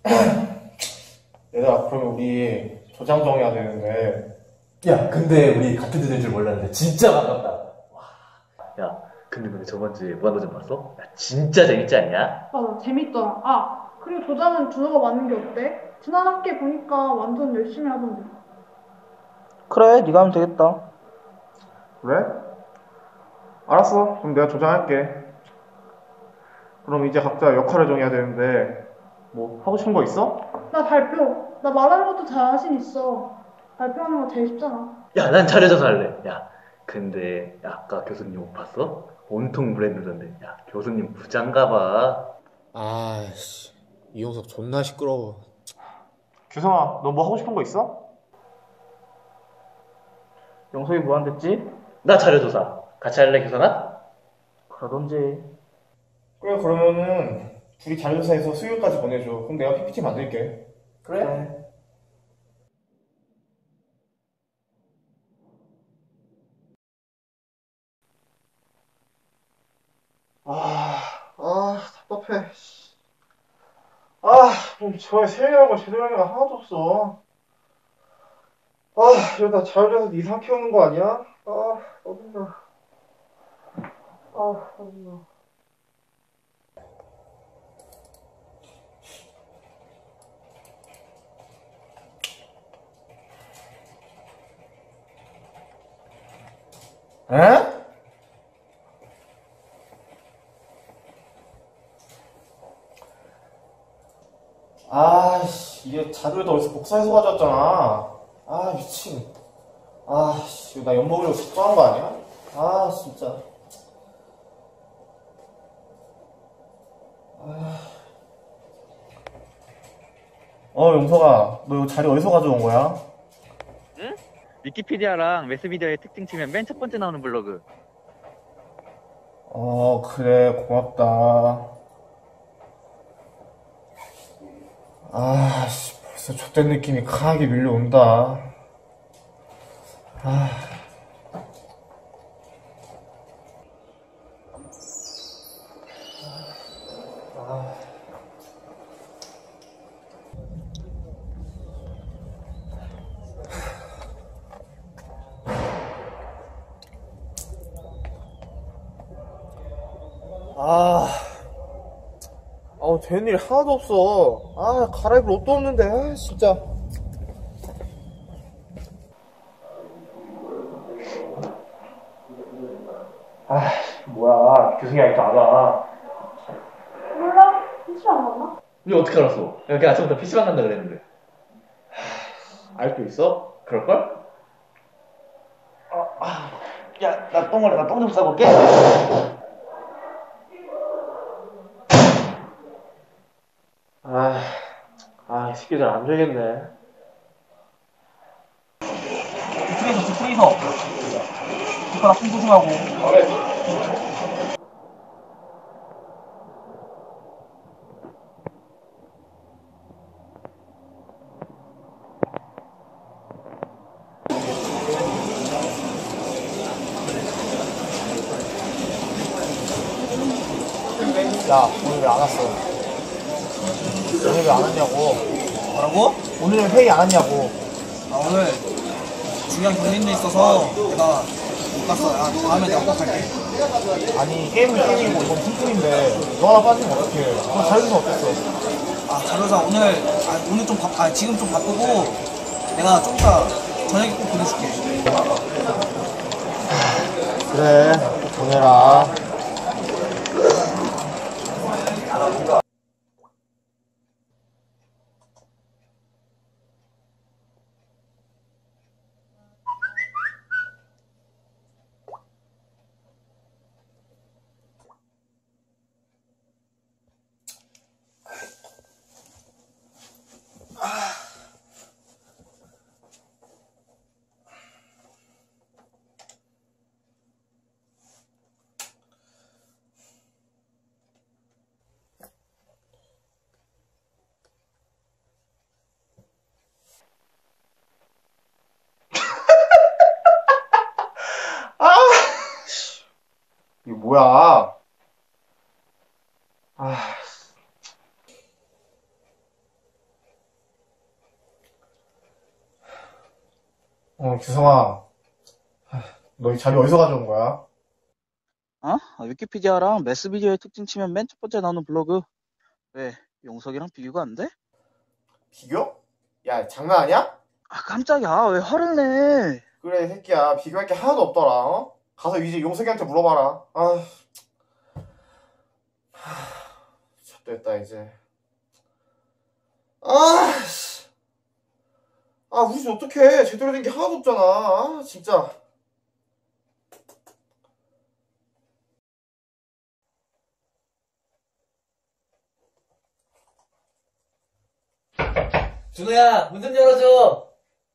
얘들아, 그러면 우리 조장 정해야 되는데. 야, 근데 우리 같은 주제인 줄 몰랐는데 진짜 반갑다. 야, 근데 너네 저번 주에 무한도전 봤어? 야, 진짜 재밌지 않냐? 맞아, 재밌더라. 아, 그리고 조장은 준호가 맞는 게 어때? 지난 학기에 보니까 완전 열심히 하던데. 그래, 네가 하면 되겠다. 그래? 알았어. 그럼 내가 조장할게. 그럼 이제 각자 역할을 정해야 되는데, 뭐, 하고 싶은 거 있어? 나 발표. 나 말하는 것도 자신 있어. 발표하는 거 제일 쉽잖아. 야, 난 잘해줘서 할래. 야, 근데 야, 아까 교수님 옷 봤어? 온통 브랜드던데. 야, 교수님 부장가 봐. 아씨, 이용석 존나 시끄러워. 규성아, 너 뭐 하고 싶은 거 있어? 영석이 뭐 한댔지? 나 자료조사. 같이 할래, 교사나? 그러던지. 그래, 그러면은, 둘이 자료조사해서 수요일까지 보내줘. 그럼 내가 PPT 만들게. 그래? 답답해. 아, 저에 세일하고 제대로 하는 거 하나도 없어. 아, 이러다 자율에서 이상 키우는 거 아니야? 아, 어딘가. 아, 어딘가. 에? 아씨, 이게 자료에다 어디서 복사해서 가져왔잖아. 아, 미친. 아씨, 이거 나 엿먹으려고 작정한 거 아니야? 아, 진짜. 용석아, 너 이거 자료 어디서 가져온 거야? 응? 위키피디아랑 매스미디어의 특징 치면 맨 첫 번째 나오는 블로그. 그래, 고맙다. 아씨, 벌써 좆된 느낌이 강하게 밀려온다. 되는 일이 하나도 없어. 갈아입을 옷도 없는데, 진짜. 뭐야, 교수님 아직도 안 와. 몰라? PC 안 갔나? 우리 어떻게 알았어? 야, 걔 아침부터 PC방 간다 그랬는데. 알고 있어? 그럴걸? 야, 나 똥을, 나 똥 좀 싸고 올게. 이 새끼들 안 되겠네. 집중해서. 이거나 손 조심하고. 야, 오늘 왜 안 왔어? 오늘 왜 안 왔냐고. 뭐라고? 오늘 회의 안 왔냐고. 오늘 중요한 경쟁도 있어서 내가 못 갔어. 다음에 내가 꼭 갈게. 아니, 게임은 게임이고 이건 팀플인데 너 하나 빠지면 어떡해. 그럼 자유는 어땠어? 자료사 오늘 좀 지금 좀 바쁘고 내가 좀 이따 저녁에 꼭 보내줄게. 그래, 보내라. 이거 뭐야? 규성아. 너 이 자료 어디서 가져온 거야? 위키피디아랑 매스비디오의 특징 치면 맨 첫 번째 나오는 블로그. 왜, 용석이랑 비교가 안 돼? 비교? 야, 장난 아니야? 깜짝이야. 왜 화를 내? 그래, 이 새끼야. 비교할 게 하나도 없더라, 어? 가서 이제 용석이한테 물어봐라. 됐다, 이제. 우리 집 어떡해. 제대로 된 게 하나도 없잖아. 진짜. 준호야, 문 좀 열어줘.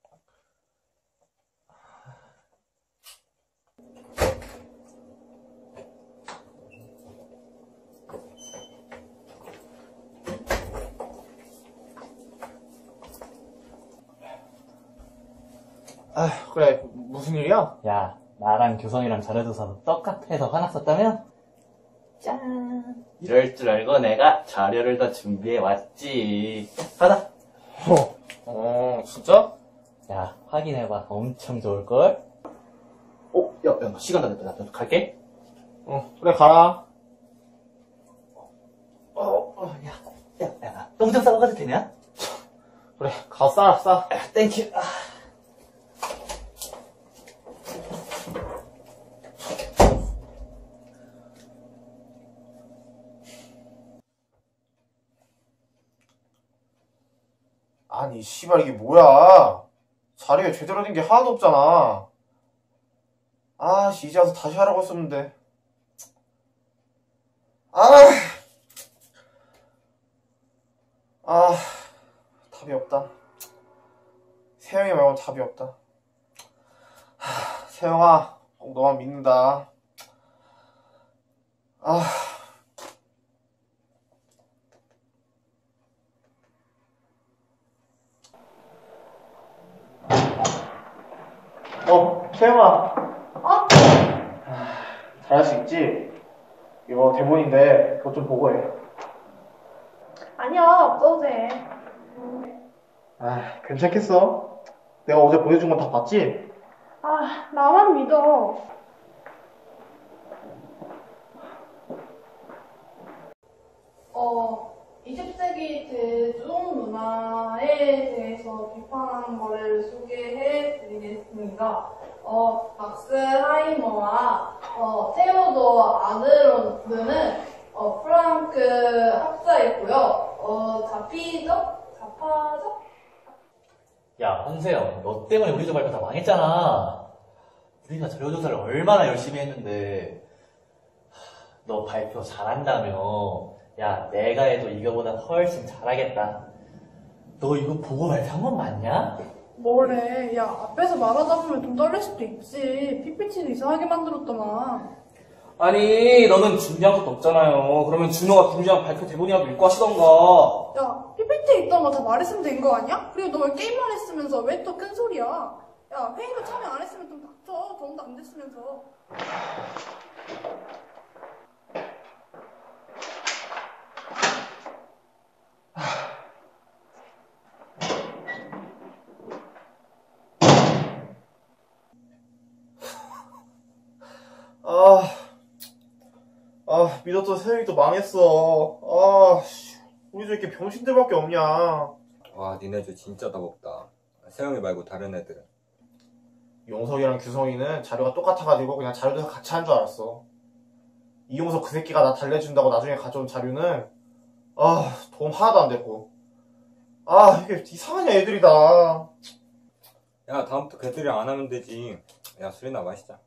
그래, 무슨 일이야? 야, 나랑 규성이랑 자료조사도 똑같아 해서 화났었다며? 짠. 이럴 줄 알고 내가 자료를 더 준비해 왔지. 받아. 진짜? 야, 확인해봐. 엄청 좋을걸? 야, 나 시간 다 됐다. 나 갈게. 그래, 가라. 야, 똥 좀 싸고 가도 되냐? 그래, 가서 싸라, 싸. 야, 땡큐. 아니, 씨발, 이게 뭐야? 자료에 제대로 된 게 하나도 없잖아. 이제 와서 다시 하라고 했었는데. 답이 없다. 세영이 말고는 답이 없다. 세영아, 꼭 너만 믿는다. 세영아. 잘할 수 있지? 이거 대본인데, 그거 좀 보고 해. 아니야, 없어도 돼. 괜찮겠어? 내가 어제 보내준 건 다 봤지? 나만 믿어. 어, 20세기 대중 문화에 대해서 비판한 거를 소개해 드리겠습니다. 박스 하이머와 테오도 아드로르는 프랑크 학자이고요. 자파적? 야, 한세영, 너 때문에 우리 집 발표 다 망했잖아. 우리가 자료조사를 얼마나 열심히 했는데. 너 발표 잘한다며. 야, 내가 해도 이거보다 훨씬 잘하겠다. 너 이거 보고 발표한 건 맞냐? 뭐래. 야, 앞에서 말하다 보면 좀 떨릴 수도 있지. PPT는 이상하게 만들었더만. 아니, 너는 준비한 것도 없잖아요. 그러면 준호가 준비한 발표 대본이라도 읽고 하시던가. 야, PPT에 있던 거 다 말했으면 된 거 아니야? 그리고 너 왜 게임만 했으면서 왜 또 큰 소리야? 야, 회의도 참여 안 했으면 좀 닥쳐. 도움도 안 됐으면서. 믿었던 세영이 또 망했어. 우리 집 이렇게 병신들밖에 없냐. 와, 니네들 진짜 다 먹다. 세영이 말고 다른 애들은. 용석이랑 규성이는 자료가 똑같아가지고 그냥 자료도 같이 한 줄 알았어. 이용석 그 새끼가 나 달래준다고 나중에 가져온 자료는 도움 하나도 안 됐고. 이게 이상하냐 애들이다. 야, 다음부터 걔들이랑 안 하면 되지. 야, 술이나 마시자.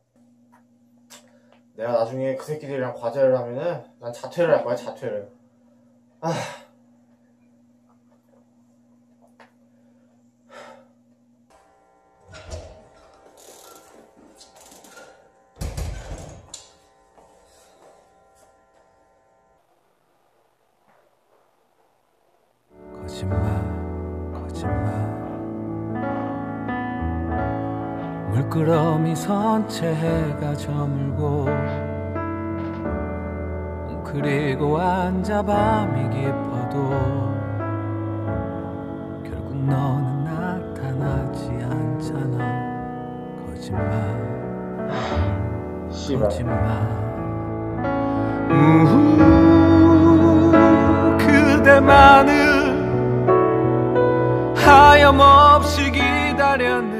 내가 나중에 그 새끼들이랑 과제를 하면은 난 자퇴를 할 거야, 자퇴를. 거짓말 물끄러미 선채 해가 저물고 그리고 앉아 밤이 깊어도 결국 너는 나타나지 않잖아. 씨발. 그대만을 하염없이 기다렸네.